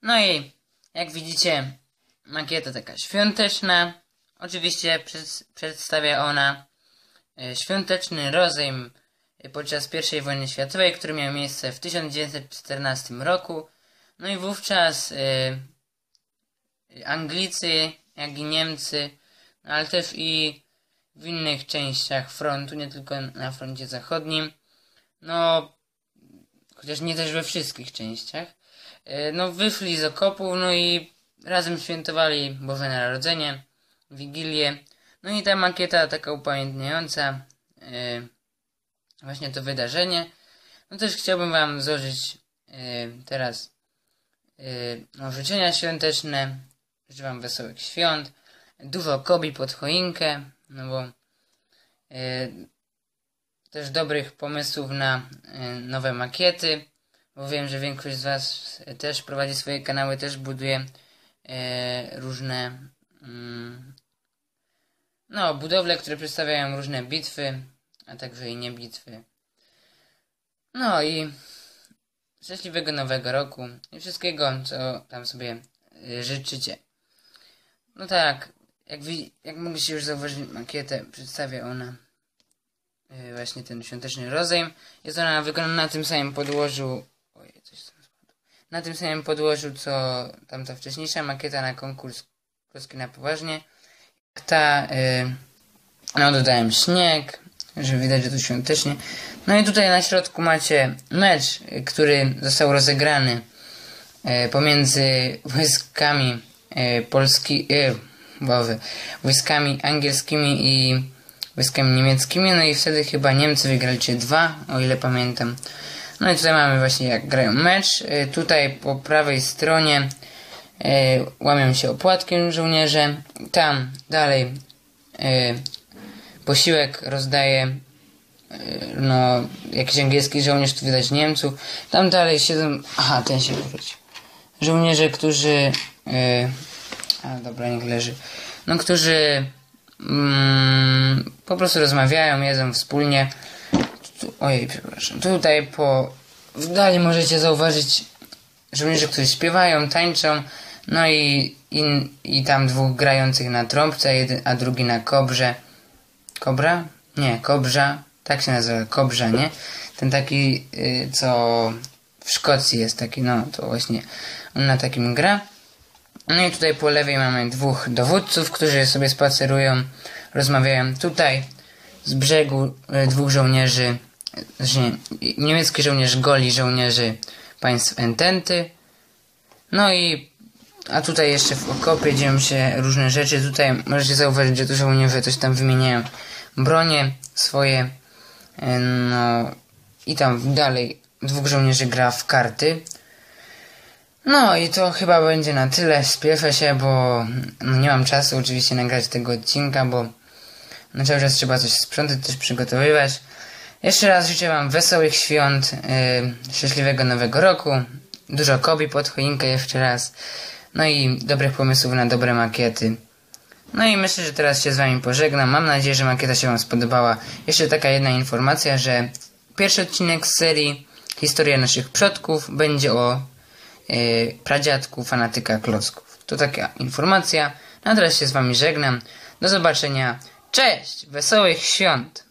No i jak widzicie, makieta taka świąteczna. Oczywiście przedstawia ona świąteczny rozejm podczas I wojny światowej, który miał miejsce w 1914 roku. No i wówczas Anglicy, jak i Niemcy, ale też i w innych częściach frontu, nie tylko na froncie zachodnim, no chociaż nie też we wszystkich częściach, no wyszli z okopów, no i razem świętowali Boże Narodzenie, Wigilię. No i ta makieta taka upamiętniająca właśnie to wydarzenie. No też chciałbym wam złożyć teraz życzenia świąteczne. Życzę wam wesołych świąt, dużo kobi pod choinkę, no bo też dobrych pomysłów na nowe makiety, bo wiem, że większość z was też prowadzi swoje kanały, też buduje różne budowle, które przedstawiają różne bitwy, a także i nie bitwy. No i szczęśliwego nowego roku i wszystkiego, co tam sobie życzycie. No tak, jak mogliście już zauważyć, makietę przedstawia ona właśnie ten świąteczny rozejm. Jest ona wykonana na tym samym podłożu, na tym samym podłożu, co tamta wcześniejsza makieta na konkurs Polski na poważnie. Dodałem śnieg, żeby widać, że to świątecznie. No i tutaj na środku macie mecz, który został rozegrany pomiędzy wojskami wojskami angielskimi i wojskami niemieckimi. No i wtedy chyba Niemcy wygrali 3-2, o ile pamiętam. No i tutaj mamy właśnie jak grają mecz. Tutaj po prawej stronie łamią się opłatkiem żołnierze. Tam dalej posiłek rozdaje jakiś angielski żołnierz, tu widać Niemców. Tam dalej siedzą... Aha, ten się wrócił. Żołnierze, którzy... dobra, niech leży. No, którzy po prostu rozmawiają, jedzą wspólnie. Ojej, przepraszam. Tutaj w dali możecie zauważyć żołnierzy, którzy śpiewają, tańczą. No i tam dwóch grających na trąbce, a drugi na kobrze. Kobra? Nie, kobrza. Tak się nazywa, kobrza, nie? Ten taki, co w Szkocji jest taki, no to właśnie on na takim gra. No i tutaj po lewej mamy dwóch dowódców, którzy sobie spacerują, rozmawiają. Tutaj z brzegu dwóch żołnierzy, niemiecki żołnierz goli żołnierzy państw Ententy. No i a tutaj jeszcze w okopie dzieją się różne rzeczy. Tutaj możecie zauważyć, że tu żołnierze coś tam wymieniają bronie swoje. No i tam dalej dwóch żołnierzy gra w karty. No i to chyba będzie na tyle. Spieszę się, bo nie mam czasu oczywiście nagrać tego odcinka, bo cały czas trzeba coś sprzątać, też przygotowywać. Jeszcze raz życzę wam wesołych świąt, szczęśliwego nowego roku, dużo kobi pod choinkę jeszcze raz, no i dobrych pomysłów na dobre makiety. No i myślę, że teraz się z wami pożegnam. Mam nadzieję, że makieta się wam spodobała. Jeszcze taka jedna informacja, że pierwszy odcinek z serii Historia naszych przodków będzie o pradziadku fanatyka klocków. To taka informacja. No a teraz się z wami żegnam. Do zobaczenia. Cześć! Wesołych świąt!